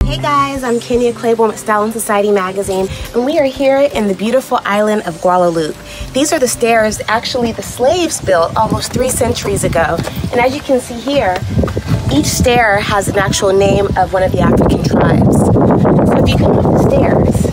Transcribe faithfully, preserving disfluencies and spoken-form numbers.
Hey guys, I'm Kenya Claiborne with Style and Society magazine, and we are here in the beautiful island of Guadeloupe. These are the stairs actually the slaves built almost three centuries ago. And as you can see here, each stair has an actual name of one of the African tribes. So if you come up the stairs,